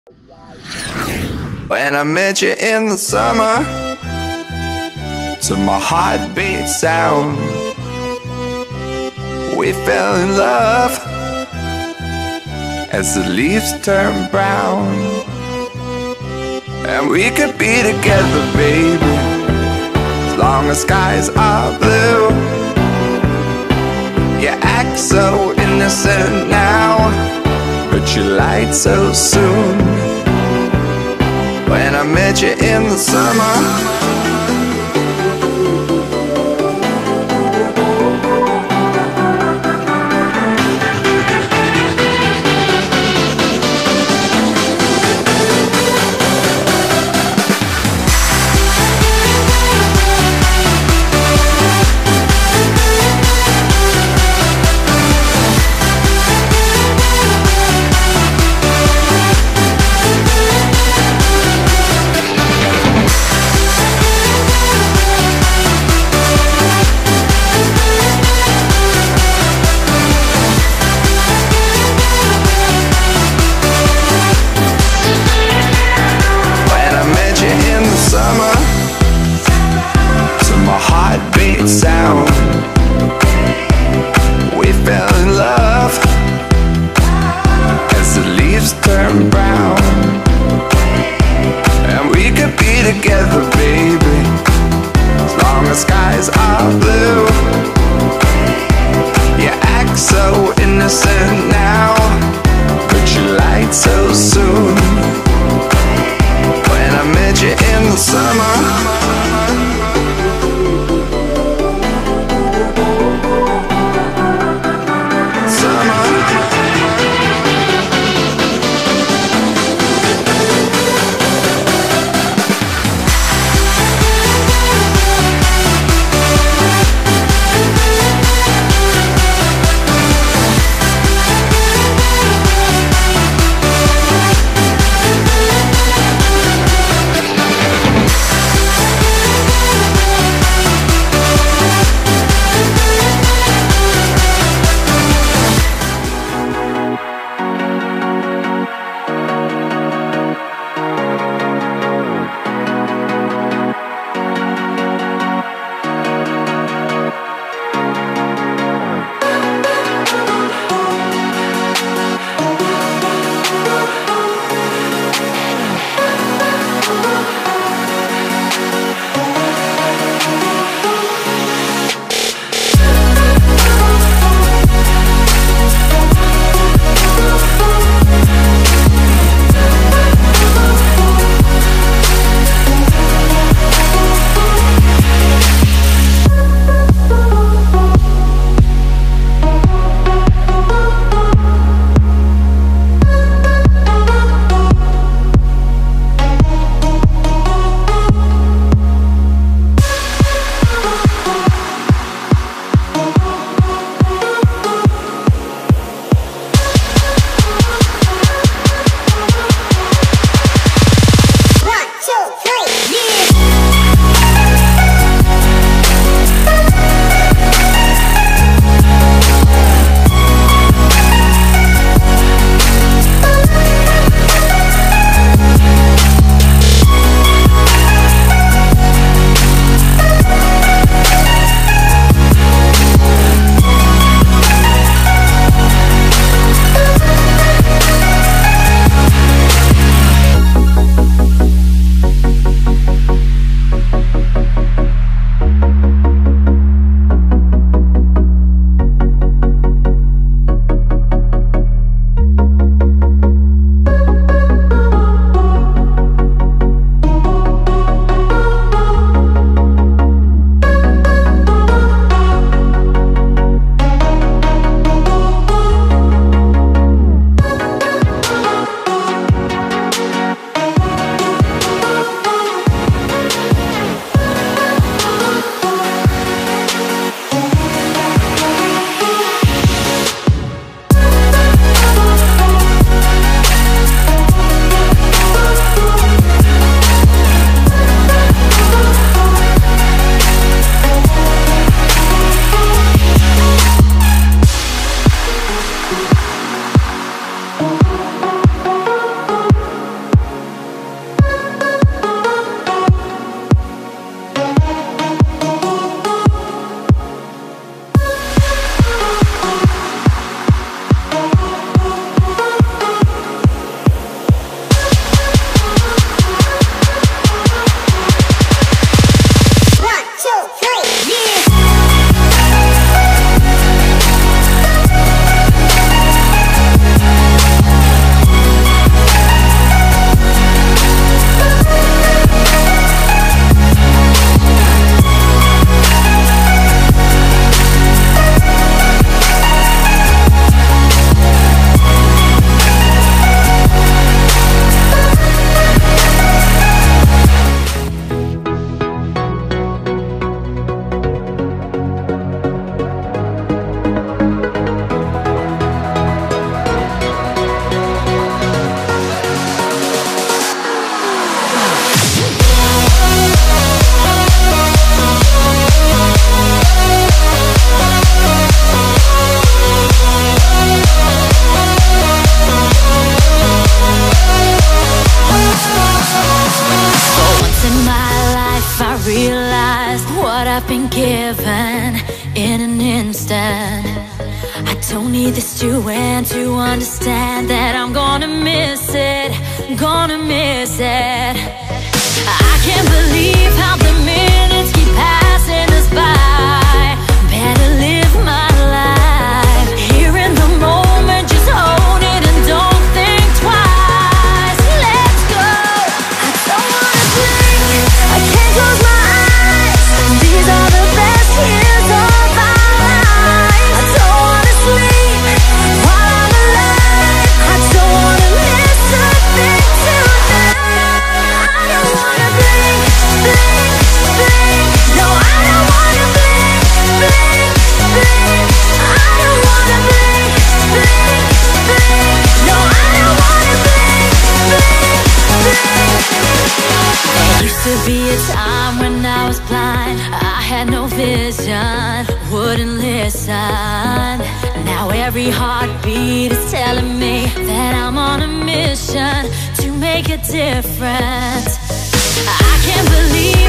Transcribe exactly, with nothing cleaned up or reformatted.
When I met you in the summer, to my heartbeat sound, we fell in love as the leaves turn brown. And we could be together, baby, as long as skies are blue. You act so innocent now, but you lied so soon. When I met you in the summer, need this to end, to understand that I'm gonna miss it, gonna miss it. I can't believe how the minutes keep passing us by. Better live my life here in the moment, just own it and don't think twice. Let's go. I don't wanna blink, I can't close my eyes. These are the best years of my life. I don't wanna sleep while I'm alive. I don't wanna miss a thing tonight. I don't wanna blink, blink, blink. No, I don't wanna blink, blink, blink. I don't wanna blink, blink, blink. No, I don't wanna blink, blink, blink. There used to be a time when I was blind, I had no vision, wouldn't listen. Now every heartbeat is telling me that I'm on a mission to make a difference. I can't believe